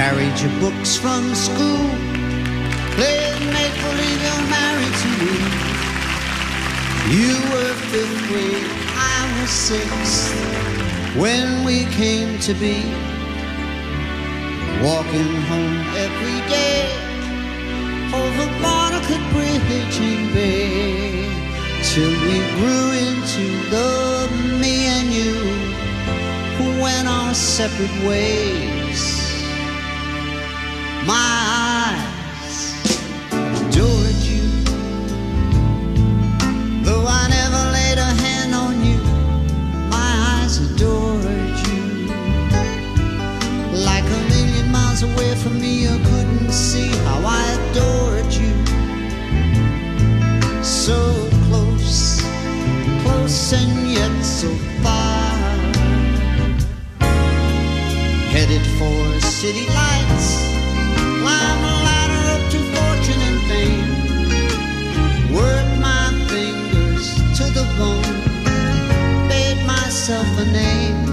carried your books from school, played make-believe you're married to me. You were 5th grade, I was 6th, when we came to be. Walking home every day over Barnacle Bridge in Bay, till we grew into the me and you who went our separate ways. My eyes adored you, though I never laid a hand on you. My eyes adored you. Like a million miles away from me, you couldn't see how I adored you. So close, close and yet so far. Headed for city lights, climb a ladder up to fortune and fame. Work my fingers to the bone, made myself a name.